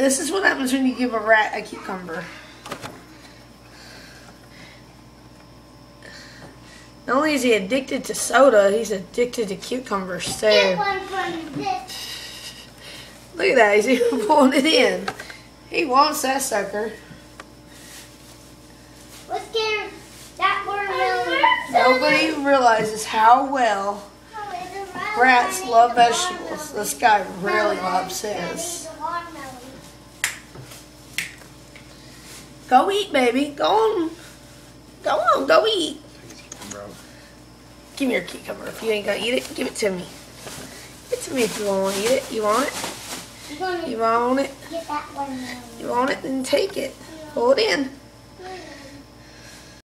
This is what happens when you give a rat a cucumber. Not only is he addicted to soda, he's addicted to cucumbers too. Get one from this. Look at that, he's even pulling it in. He wants that sucker. Let's get that watermelon. Nobody realizes how well rats love vegetables. This guy really loves his. Go eat, baby. Go on. Go on, go eat. Give me your cucumber. If you ain't gonna eat it, give it to me. Give it to me if you want to eat it. You want it? You want it? Get that watermelon. You want it? Then take it. Pull it in.